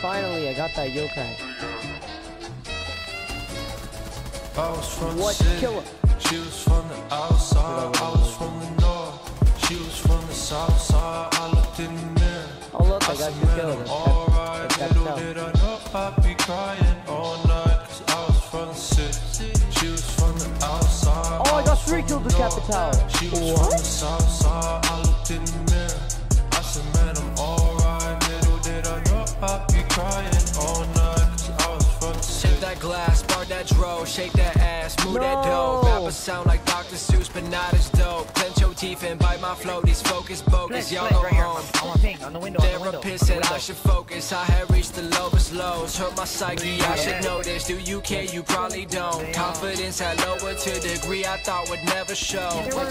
finally, I got that yokai. What? Kill him. She was from the outside, I was from the north. She was from the south side, I looked in the mirror. Oh look, I got you killed. Alright, little did I know I'd be crying all night, cause I was from the city. She was from the outside. Oh, I got 3 kills with Capital. She was from the south side, I looked in the mirror. I said, man, I'm alright, little did I know I'd be crying all night, cause I was from the city. Sip that glass, bar that dro, shake that ass, move that dough. Rappers sound like Dr. Seuss, but not as dope. Clench your teeth and bite my flow. These focus bogus, y'all go home. Therapist said I should focus. I had reached the lowest lows. Hurt my psyche, I should know this. Do you care? You probably don't. Confidence had lowered to a degree I thought would never show.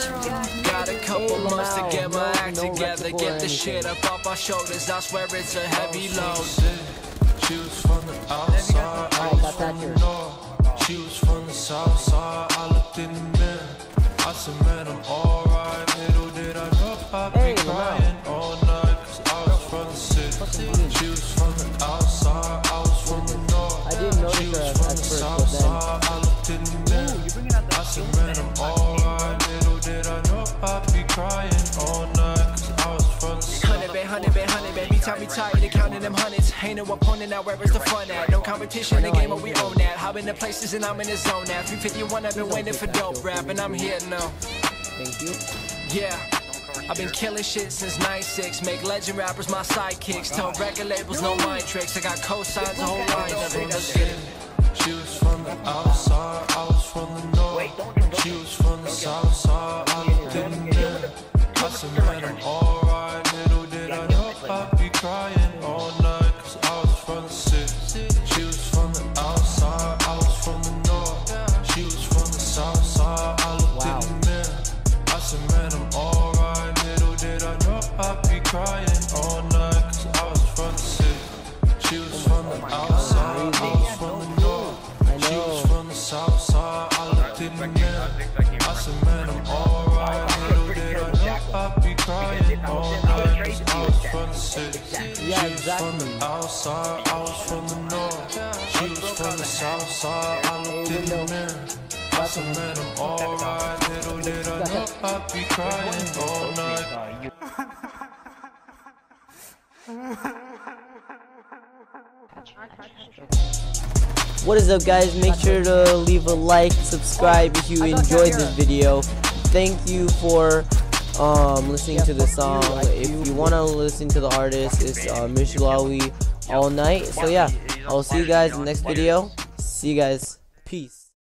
Got a couple months to get my act together. Get the shit up off my shoulders. I swear it's a heavy load. She was from the outside, I was from the north. She was from the south side, I looked in the mirror. I said, man, I'm alright. Little did I know I'd be crying all night, cause I was from the city. She was from the outside, I was from the north. I didn't notice she was her from at the first, south but then... side, I looked in the mirror. I said, man, I'm alright. Little did I know I'd be crying all night, cause I was from the city. 100, baby, time me tired of counting them hundreds. Ain't no opponent now, where is the fun at? No competition, the game, but we own that. Hop in the places and I'm in the zone now. 351, I've been waiting for dope rap, and I'm here now. Thank you. Yeah, I've been killing shit since 96. Make legend rappers my sidekicks. Tell record labels no mind tricks. I got cosigns, a whole line of it. Let's get it. She was from the outside, I was from the north. She was from the south side, I looked in the mirror. I said, man, I'm alright. Little did I know I'd be crying all night, cause I was from the city. She was from the outside, I was from the north. She was from the south side, I looked in the mirror. I said, man, I'm alright. Little did I know I'd be crying all night, cause I was from the city. She was from the outside, I was from the north. She was from the south side, I looked in the mirror. I said, man, I'm alright. Little did I know I'd be crying all night, cause I was from the city. Yeah, She was from the outside, I was from the north. She was from the south side, I looked in the mirror. I said, man, I'm alright. Little did I know I'd be crying all night. What is up, guys? Make sure to leave a like, subscribe if you enjoyed this video. Thank you for listening to the song. If you want to listen to the artist, it's Mishulawi All Night. So yeah, I'll see you guys in the next video. See you guys. Peace.